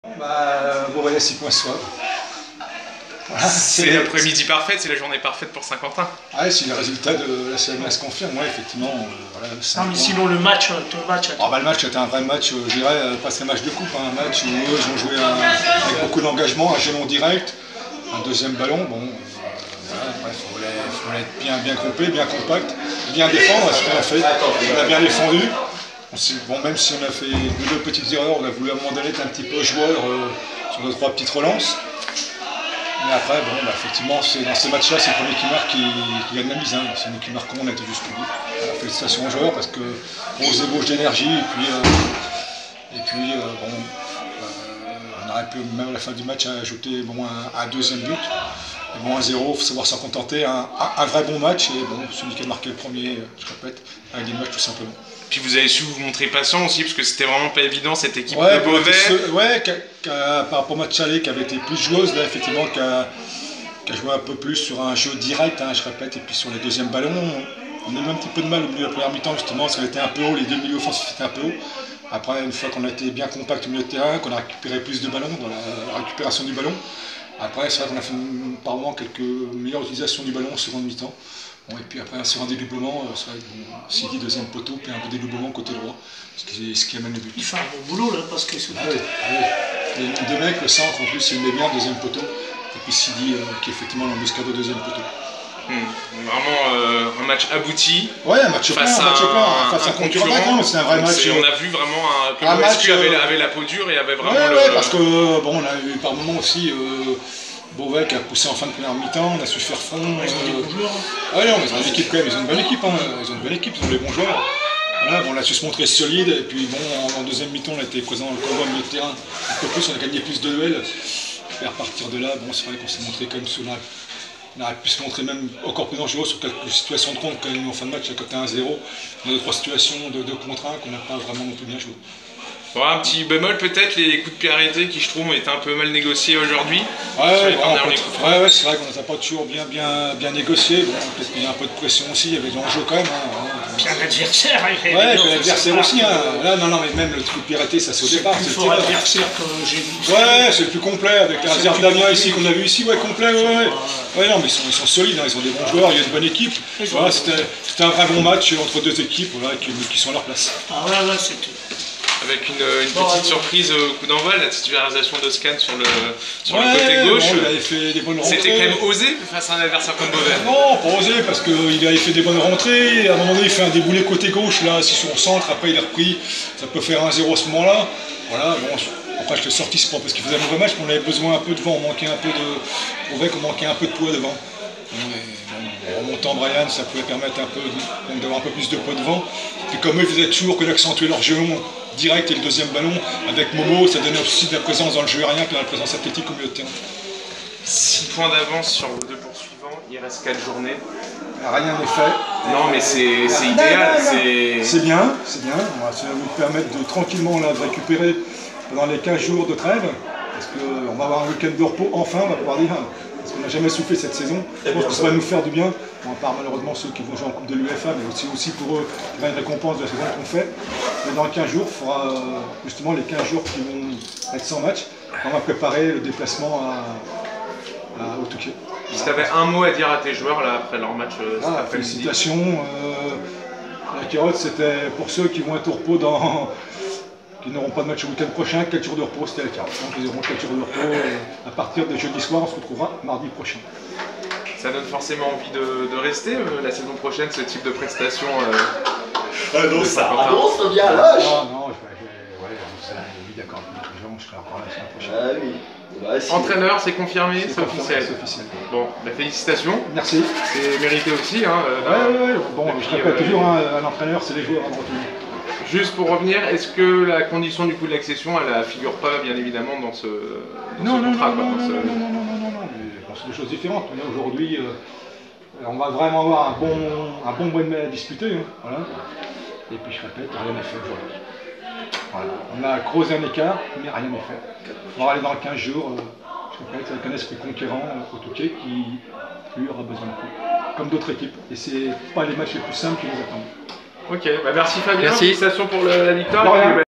Beauvais 6 points soir. Voilà, c'est l'après-midi parfaite, c'est la journée parfaite pour Saint-Quentin. Ah, si les résultats de la CMA se confirment, ouais, effectivement. Voilà, non, mais sinon, le match, ton match. Le match était un vrai match, je dirais, pas un match de coupe, un match où eux, ils ont joué avec beaucoup d'engagement, un jalon direct, un deuxième ballon. Bon, voilà, bref, il fallait être bien groupé, bien compact, bien défendre, ce qu'on a fait. On a bien défendu. Bon, même si on a fait deux petites erreurs, on a voulu à un moment donné être un petit peu joueur sur nos 3 petites relances. Mais après, bon, effectivement, dans ces matchs-là, c'est le premier qui marque qui gagne la mise. Hein. C'est nous qui marquons, on a été jusqu'au bout. Alors, félicitations aux joueurs parce qu'on se débauche d'énergie et puis on aurait pu, même à la fin du match, ajouter un deuxième but. Et bon, 1-0, il faut savoir s'en contenter. Un vrai bon match et bon, celui qui a marqué le premier, je répète, a gagné le match tout simplement. Puis vous avez su vous montrer patient aussi, parce que c'était vraiment pas évident cette équipe de Beauvais. Par rapport au match aller, qui avait été plus joueuse, là, effectivement, qui a joué un peu plus sur un jeu direct, hein, je répète, et puis sur les deuxièmes ballons, on a eu un petit peu de mal au milieu de la première mi-temps, justement, parce qu'elle était un peu haut, les deux milieux offensifs étaient un peu haut. Après, une fois qu'on a été bien compact au milieu de terrain, qu'on a récupéré plus de ballons, dans la récupération du ballon, après, c'est vrai qu'on a fait par moment quelques meilleures utilisations du ballon en seconde mi-temps. Bon, et puis après, sur un dédoublement, c'est vrai que Sidi, deuxième poteau, puis un peu dédoublement côté droit, ce qui amène le but. Il fait un bon boulot là, parce que c'est. Ah oui. Les deux mecs, le centre en plus, il met bien, deuxième poteau. Et puis Sidi, qui est effectivement l'embuscade au deuxième poteau. Vraiment un match abouti. Ouais, un match face à un concurrent. C'est un vrai match. On a vu vraiment que le SQ avait la peau dure et avait vraiment ouais, parce que bon, on a eu par moments aussi Beauvais qui a poussé en fin de première mi-temps, on a su faire front. Ils ont des bons joueurs. Ah non, mais ils ont une équipe quand même, ils ont une bonne équipe, hein. Ils ont une bonne équipe, ils ont des bons joueurs. Voilà, bon, on a su se montrer solide, et puis bon, en deuxième mi-temps, on a été présent dans le combat au milieu de terrain. Un peu plus, on a gagné plus de duels. Et à partir de là, bon, c'est vrai qu'on s'est montré quand même sous on aurait pu se montrer même encore plus dangereux sur quelques situations de compte quand même en fin de match, à côté 1-0. On a 2-3 situations de 2 contre 1 qu'on n'a pas vraiment non plus bien joué. Bon, un petit bémol peut-être, les coups de pied arrêtés qui je trouve ont été un peu mal négociés aujourd'hui. Ouais, c'est vrai qu'on n'a pas toujours bien négocié. Bon, peut-être qu'il y a un peu de pression aussi, il y avait de l'enjeu quand même. Puis un adversaire, puis l'adversaire aussi. Là, non, mais même le coup de pied arrêté, ça c'est au départ. C'est le plus fort adversaire que j'ai vu. Ouais, c'est le plus complet, avec la réserve d'Amiens ici qu'on a vu ici, ouais, complet, ouais, non, mais ils sont solides, hein, ils ont des bons joueurs, il y a une bonne équipe. Voilà, c'était un vrai bon match entre deux équipes qui sont à leur place. Ah ouais, c'était. Avec une petite surprise au coup d'envoi, la titularisation de Scan sur le côté gauche. Bon, il avait fait des bonnes rentrées. C'était quand même osé face à un adversaire comme Beauvais. Non, pas osé, parce qu'il avait fait des bonnes rentrées. Et à un moment donné, il fait un déboulé côté gauche, là, si son centre, après il a repris. Ça peut faire 1-0 à ce moment-là. Voilà, bon, après je l'ai sorti, c'est pas parce qu'il faisait un mauvais match, mais on avait besoin un peu de vent, on manquait un peu de. Beauvais qu'on manquait un peu de poids devant. En remontant Brian, ça pouvait permettre un peu d'avoir un peu plus de poids devant. Puis comme eux, ils faisaient toujours que d'accentuer leur jeu direct et le deuxième ballon, avec Momo, ça donnait aussi de la présence dans le jeu aérien, puis dans la présence athlétique au milieu de terrain. 6 points d'avance sur vos 2 poursuivants, il reste 4 journées. Rien n'est fait. Non, mais c'est idéal. C'est bien. Ça va vous permettre de tranquillement de récupérer pendant les 15 jours de trêve, parce qu'on va avoir un week-end de repos, enfin, on va pouvoir dire. Parce qu'on n'a jamais soufflé cette saison. Je pense que ça va nous faire du bien, bon, à part malheureusement ceux qui vont jouer en Coupe de l'UEFA, mais aussi pour eux, il y aura une récompense de la saison qu'on fait. Mais dans 15 jours, il faudra justement les 15 jours qui vont être sans match. On va préparer le déplacement au Touquet. Si tu avais un mot à dire à tes joueurs là, après leur match cet après-midi. Félicitations. La carotte, c'était pour ceux qui vont être au repos qui n'auront pas de match le week-end prochain, 4 jours de repos, c'était la carotte. Donc ils auront 4 jours de repos. À partir de jeudi soir, on se retrouvera mardi prochain. Ça donne forcément envie de rester la saison prochaine, ce type de prestation. Ça annonce bien lâche. Non, oui, d'accord, je serai encore la semaine prochaine. Ah oui. Bah, si. Entraîneur, c'est confirmé, c'est officiel. Bon, félicitations. Merci. C'est mérité aussi. Hein, ouais. Bon, je répète toujours, un entraîneur, c'est les joueurs avant tout. Juste pour revenir, est-ce que la condition du coup de l'accession, elle ne figure pas bien évidemment dans ce contrat? Non, c'est des choses différentes. Aujourd'hui, on va vraiment avoir un bon mois de mai à disputer. Hein, voilà. Et puis je répète, rien n'est fait aujourd'hui. Voilà. On a creusé un écart, mais rien n'est fait. On va aller dans 15 jours, je répète, avec un esprit conquérant au Touquet qui, lui, aura besoin de coup, comme d'autres équipes. Et c'est pas les matchs les plus simples qui nous attendent. Ok, merci Fabien, merci. félicitations pour la victoire.